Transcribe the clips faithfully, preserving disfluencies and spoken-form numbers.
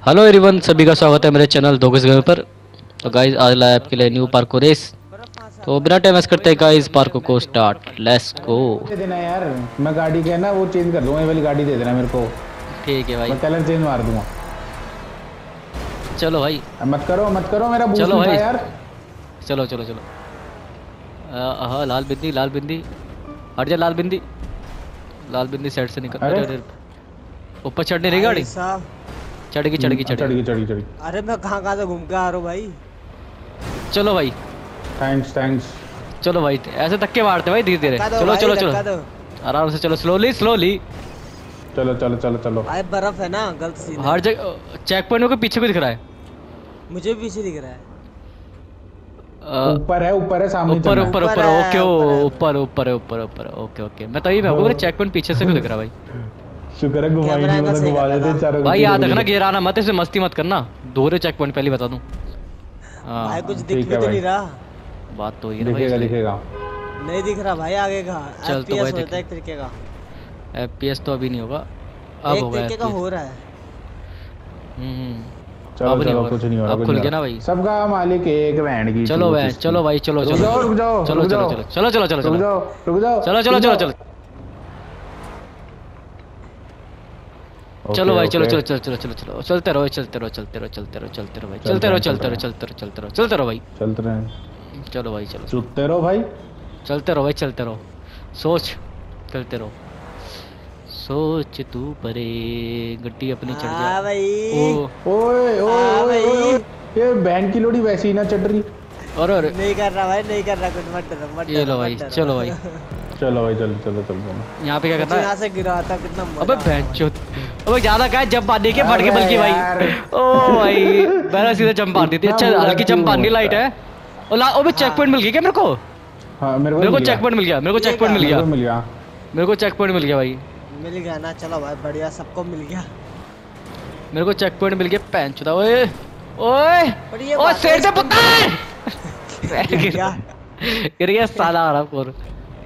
Hello everyone, सभी का स्वागत है मेरे चैनल दोगस गेम पर। तो गाइस आज लाया आपके लिए न्यू पार्को रेस। तो बिना टाइम वेस्ट करते गाइस पार्को को स्टार्ट, लेट्स गो। दे देना यार, मैं गाड़ी के ना वो चेंज कर दूंगा, ये वाली गाड़ी दे देना मेरे को। ठीक है भाई, मैं कलर चेंज मार दूंगा। चलो भाई, मत करो मत करो, मेरा बूस्ट चलो भाई यार। चलो चलो चलो। हाँ लाल बिंदी, लाल बिंदी हट जा, लाल बिंदी, लाल बिंदी साइड से निकल। अरे ऊपर चढ़ने रही गाड़ी, चढ़ेगी चढ़ेगी चढ़ेगी चढ़ेगी चढ़ेगी। अरे मैं कहाँ कहाँ से घूम के आ रहा हूँ भाई। चलो भाई, थैंक्स थैंक्स। चलो भाई, ऐसे धक्के मारते भाई धीरे धीरे। चलो चलो चलो आराम से चलो, स्लोली स्लोली। चलो चलो चलो चलो। भाई बर्फ है ना, गलत सीन है। हर जगह चेक पॉइंट को पीछे को दिख रहा है। मुझे पीछे दिख रहा है। ऊपर है ऊपर है सामने। ऊपर ऊपर ऊपर ओके, ऊपर ऊपर है ऊपर ऊपर ओके ओके। मैं तभी मैं बोल चेक पॉइंट पीछे से क्यों दिख रहा भाई। शुक्र है घुमाई नहीं, मतलब घुमा देते चारों। भाई याद रखना गिरा ना मत, इसे मस्ती मत करना। दोहरे चेक पॉइंट पहले बता दूं। भाई कुछ दिख भी तो नहीं रहा। बात तो ये ना भाई, दिखेगा दिखेगा। नहीं दिख रहा भाई आगे का। चल तो भाई होता है एक तरीके का। एफपीएस तो अभी नहीं होगा, अब होगा। एक तरीके का हो रहा है। हम्म चलो चलो, कुछ नहीं हो रहा। अब खुल गया ना भाई। सबका मालिक एक बैंड की। चलो भाई चलो भाई चलो चलो रुक जाओ चलो चलो चलो चलो चलो चलो रुक जाओ रुक जाओ चलो चलो चलो चलो चलो भाई चलो चलो चलो चलो चलो चलो चलते रहो चलते रहो चलते रहो चलते रहो चलते रहो भाई चलते रहो चलते रहो चलते रहो चलते रहो चलते रहो भाई चलते रहे। चलो भाई चलो चलते रहो भाई चलते रहो भाई चलते रहो। सोच चलते रहो, सोच तू परे गड्डी अपनी चढ़ जा भाई। ओए ओए ओए, ये बहन की लोड़ी वैसी ही ना चढ़ रही। अरे अरे नहीं कर रहा भाई, नहीं कर रहा कुछ। मत डरो मत डरो। ये लो भाई, चलो भाई चलो भाई चलो चलो चलो। यहाँ पे क्या करना है? यहाँ से गिरा था कितना मजा। अबे भैंचोद, अबे ज्यादा क्या जंप मारने के फट के बल्कि भाई। ओ भाई मैंने सीधा जंप मार दी थी। अच्छा हल्की जंप मारनी लाइट है। और ला अबे चेक पॉइंट मिल गया क्या मेरे को? हाँ मेरे को चेक पॉइंट मिल गया, मेरे को चेक पॉइंट मिल गया मिल गया मेरे को चेक पॉइंट मिल गया भाई। मिल गया ना, चलो भाई बढ़िया, सबको मिल गया। मेरे को चेक पॉइंट मिल गया। पैंचोदा ओए ओए ओ शेर से पुत्र गिर गया साला आराम कर।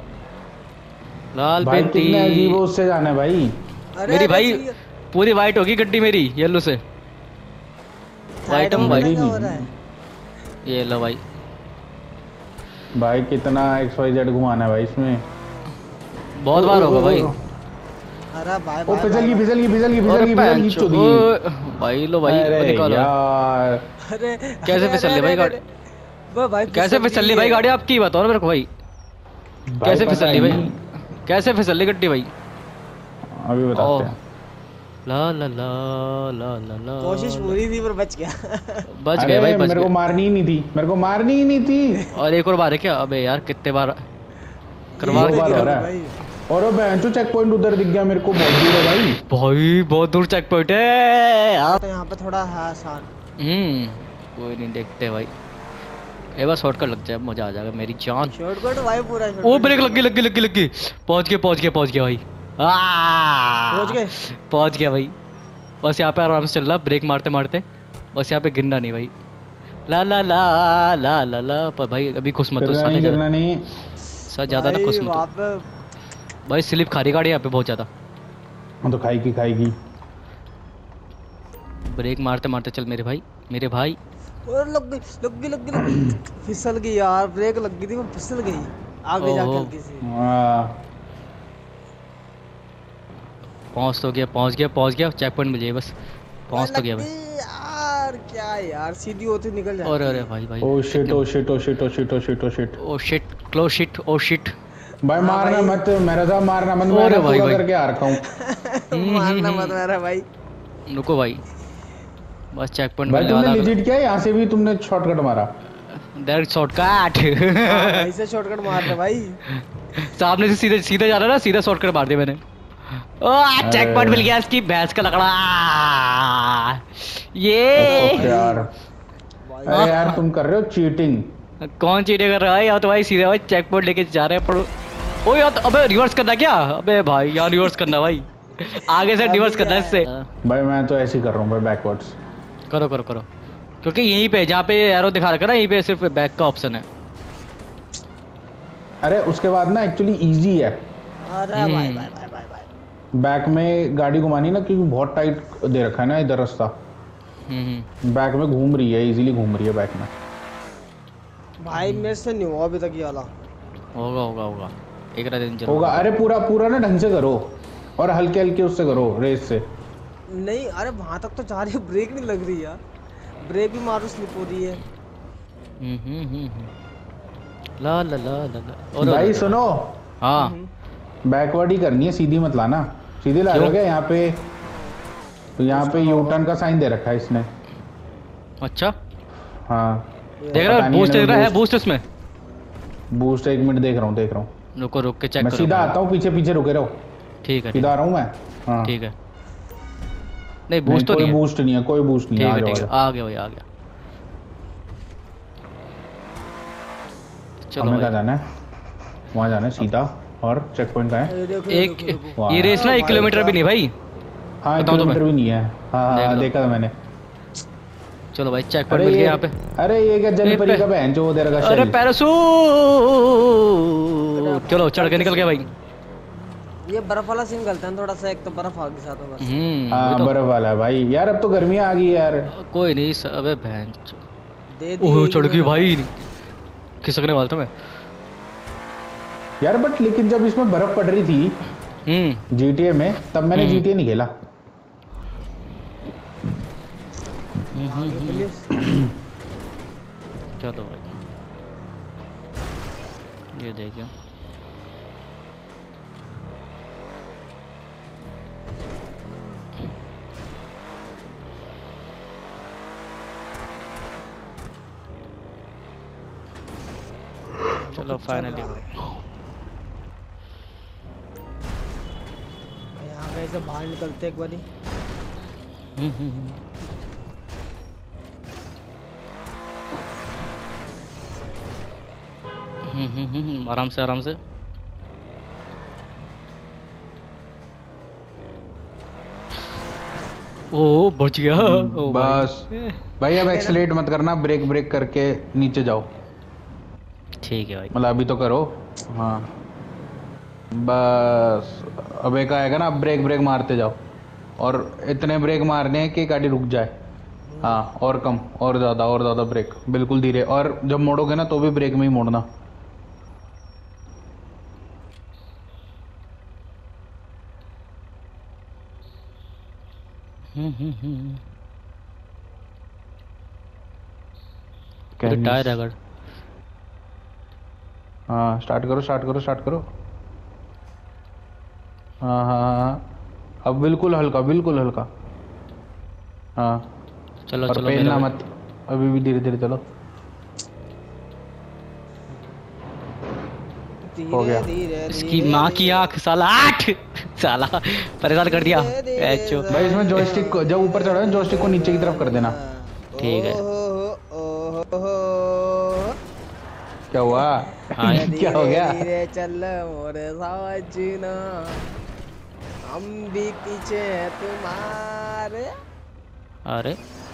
लाल भाई बिंदी कितने अजीब है, उससे जाना है भाई। मेरी भाई पूरी वाइट होगी गड्डी मेरी येलो से। वाइट हम वाइट। ये लो भाई भाई कितना एक्स वाई जेड घुमाना है भाई इसमें। बहुत बार होगा भाई। अरे भाई ओ फिसल की फिसल की फिसल की फिसल की फिसल की चोदी भाई। लो भाई निकालो यार। अरे कैसे फिसल ले भाई गाड़ी? भाई कैसे फिसल ली भाई गाड़ी? आपकी बताओ ना मेरे को भाई, कैसे फिसल ली भाई? कैसे फिसल ली गड्डी भाई? अभी बताते हैं। ला ला ला ला ला ला कोशिश पूरी थी पर बच गया। बच गए भाई, बच मेरे को मारनी ही नहीं थी, मेरे को मारनी ही नहीं थी। और एक और बार है क्या? अबे यार कितने बार करवा रहा है। और वो बेंचो चेक पॉइंट उधर दिख गया मेरे को, बहुत दूर है भाई। भाई बहुत दूर चेक पॉइंट है यार। तो यहाँ पे थोड़ा है आसान। हम्म कोई नहीं, देखते भाई। एक बार शॉर्टकट लग जाए मजा आ जाएगा मेरी जान। शॉर्टकट भाई पूरा। ओ ब्रेक लग गई लग गई लग गई लग गई। पहुंच गए पहुंच गए पहुंच गया भाई। पहुंच गए पहुंच गया भाई। बस यहाँ पे आराम से चल रहा, ब्रेक मारते मारते। बस यहाँ पे गिरना नहीं भाई। ला ला ला ला ला ला पर भाई अभी खुश मत हो, साले गिरना नहीं सर ज्यादा ना खुश मत हो भाई। स्लिप खा रही गाड़ी यहाँ पे बहुत ज्यादा। हम तो खाएगी खाएगी। ब्रेक मारते मारते चल मेरे भाई, मेरे भाई। और लग गई लग गई लग गई फिसल गई यार। ब्रेक लग गई थी वो फिसल गई आगे जाके हल्की सी। पहुंच तो गया पहुंच गया पहुंच गया। चेक पॉइंट मिल जाए बस, पहुंच तो गया भाई। यार क्या यार, सीधी होती निकल जाती। और अरे भाई भाई oh shit oh shit oh shit oh shit oh shit oh shit oh shit close shit oh shit. भाई मारना मत मेरा साहब, मारना मत। मैं भाई भाई करके आ रखा हूं। मारना मत मेरा भाई। रुको भाई बस चेक पॉइंट मिलने वाला। तुमने लेजिट क्या है? यहां से भी तुमने शॉर्टकट मारा? Direct shortcut. ऐसे शॉर्टकट मार रहे भाई। सामने से सीधे सीधे जा रहा ना, सीधा शॉर्टकट मार दिया मैंने। ओ चेक पॉइंट मिल गया इसकी भैंस का लकड़ा। ये यार अरे यार तुम कर रहे हो चीटिंग। कौन चीटिंग कर रहा है यार? तो भाई सीधे भाई चेक पॉइंट लेके जा रहे हैं पर। ओ यार तो अबे रिवर्स करना क्या? अबे भाई यार रिवर्स करना भाई, आगे से रिवर्स करना इससे। भाई मैं तो ऐसे ही कर रहा हूँ भाई, बैकवर्ड्स। करो करो करो, क्योंकि यहीं पे जहाँ पे एरो दिखा रखा है ना, यहीं पे सिर्फ बैक का ऑप्शन है। अरे उसके बाद ना एक्चुअली इजी है। अरे भाई भाई भाई भाई बैक में गाड़ी घुमानी ना, क्योंकि बहुत टाइट दे रखा है ना इधर रास्ता। हम्म बैक में घूम रही है, इजीली घूम रही है बैक में। भाई मेरे से नहीं हुआ अभी तक ये वाला। होगा होगा होगा एक रात दिन होगा। अरे पूरा पूरा ना ढंग से करो और हल्के हल्के उससे करो रेस से। नहीं अरे वहां तक तो जा रही है, ब्रेक नहीं लग रही यार, ब्रेक भी मारो स्लिप हो रही है। हम्म हम्म हम्म ला ला ला ला ला। और भाई सुनो, हाँ बैकवर्ड ही करनी है, सीधी मत लाना। सीधी ला रहे हो क्या यहाँ पे? तो यहाँ पे यू टर्न का साइन दे रखा है इसने। अच्छा हाँ देख रहा है बूस्ट देख रहा है बूस्ट इसमें। बूस्ट एक मिनट देख रहा हूँ देख रहा हूँ। रुको रुक के चेक मैं करो। सीधा आता हूँ, पीछे पीछे रुके रहो। ठीक है सीधा आ रहा हूँ मैं। हाँ ठीक है। नहीं बूस्ट तो नहीं है। कोई बूस्ट नहीं है, कोई बूस्ट नहीं है। ठीक है ठीक है आ गया भाई आ गया। चलो हमें कहाँ जाना है? वहाँ जाना है सीधा। और चेक पॉइंट कहाँ है? एक ये रेस ना एक किलोमीटर भी नहीं भाई। हाँ एक किलोमीटर भी नहीं है। हाँ देखा था मैंने। चलो भाई चेक पॉइंट मिल गया यहाँ पे। अरे ये क्या जलपरी का बहन जो दे रखा है? अरे पैराशूट। चलो चढ़ के निकल गया भाई। ये बर्फ वाला सीन गलता है थोड़ा सा, एक तो बर्फ आ गई साथ में बस। हम्म हाँ बर्फ वाला भाई यार। अब तो गर्मियाँ आ गई यार। कोई नहीं अबे बहन दे दी। ओह चढ़ गई भाई, खिसकने वाला था मैं यार। बट लेकिन जब इसमें बर्फ पड़ रही थी हम्म जीटीए में, तब मैंने जीटीए नहीं खेला। चलो भाई ये देखिए चलो फाइनली यहाँ कहीं से बाहर निकलते एक बारी। आराम से आराम से। ओ बच गया। ओ बस भाई अब एक्सीलेट मत करना, ब्रेक ब्रेक करके नीचे जाओ। ठीक है भाई मतलब अभी तो करो। हाँ बस अब एक आएगा ना, ब्रेक ब्रेक मारते जाओ और इतने ब्रेक मारने हैं कि गाड़ी रुक जाए। हाँ और कम और ज़्यादा और ज़्यादा ब्रेक, बिल्कुल धीरे। और जब मोड़ोगे ना तो भी ब्रेक में ही मोड़ना। टायर अगर हाँ स्टार्ट करो स्टार्ट करो स्टार्ट करो। हाँ हाँ हाँ अब बिल्कुल हल्का बिल्कुल हल्का। हाँ चलो और चलो पेलना मत, अभी भी धीरे धीरे चलो। हो गया। इसकी माँ की आँख साला आठ साला परेशान कर दिया। एचो भाई इसमें जॉयस्टिक को जब ऊपर चढ़ो जॉयस्टिक को नीचे की तरफ कर देना। ठीक है। क्या हुआ? हाँ क्या हो गया? धीरे चल मोरे साजना, हम भी पीछे हैं तुम्हारे। अरे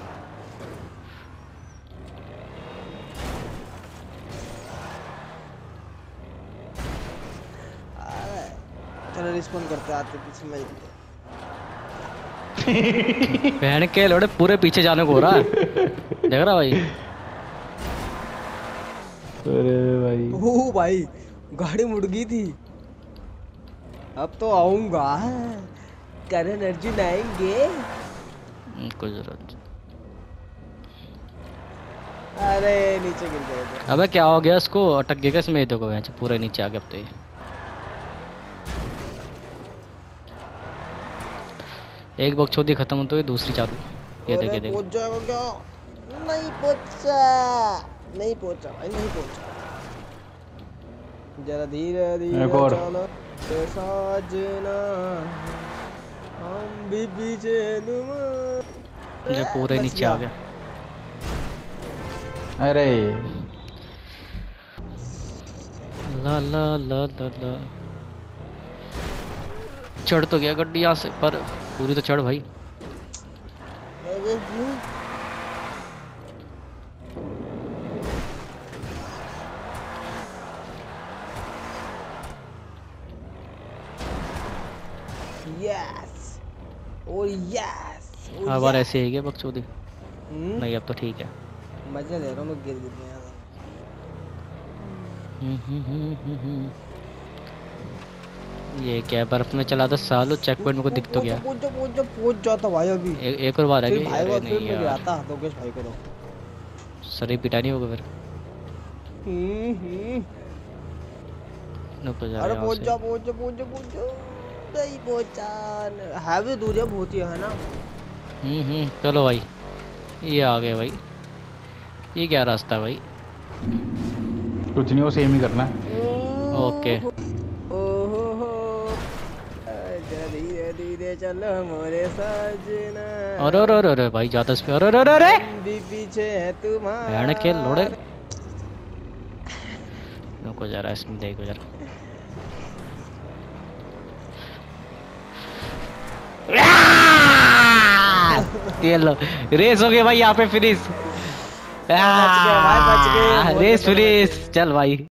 चलो रिस्पॉन्ड करते आते पीछे में। बहन के लोड़े पूरे पीछे जाने को हो रहा है देख रहा भाई। अरे भाई ओ भाई गाड़ी मुड़ गई थी। अब तो आऊंगा करण अर्जुन आएंगे। कोई जरूरत नहीं। अरे नीचे गिर गए थे। अबे क्या हो गया इसको? अटक गया इसमें? ये देखो यहाँ पूरे नीचे आ गया अब तो। ये एक बकचोदी खत्म हो तो ये दूसरी चालू। ये देखे देखे पहुंच जाएगा क्या? नहीं पहुंचा नहीं पहुंचा भाई नहीं पहुंचा। जरा धीरे धीरे चलो साजना, हम भी पीछे ये पूरे नीचे आ गया। अरे ला ला ला ला ला चढ़ तो गया गड्डी यहाँ से, पर पूरी तो चढ़ भाई। यस ओ यस हर बार ऐसे ही है बकचोदी। हम्म, नहीं अब तो ठीक है। मजा ले रहा हूँ मैं गिर गिर के यार। हम्म, हम्म, हम्म, हम्म, हम्म। ये क्या है, बर्फ में चला था सालो, चेक पॉइंट मेरे को दिख तो पहुंच जा गया। पहुंच जा पहुंच जा पहुंच जाता भाई अभी। ए, एक और बार आ फिर गई, भाई अरे को फिर नहीं मैं यार, गिराता लोकेश भाई को तो। सर पिटा नहीं होगा फिर। हम्म, हम्म। नुक जा रहा अरे है यहाँ पहुंच से। जा पहुंच जा पहुंच जा पहुंच जा। नहीं पहुंचा। है भी दूर है बहुत ही है ना। हम्म हम्म चलो भाई, ये आ गए भाई। ये क्या रास्ता है भाई? कुछ नहीं, वो सेम ही करना है। ओके। ओहो हो, आजा धीरे धीरे चलो मोरे साजना। अरे अरे अरे अरे भाई ज्यादा स्पीड, अरे अरे अरे अरे हम भी पीछे है भैन के लोड़े। तुम्हारे। नुको जा रहा है इसमें, देखो जरा। ये लो, रेस हो गई भाई यहाँ पे फिनिश। बच गए भाई बच गए, बहुत रेस बच गए। फिनिश, चल भाई।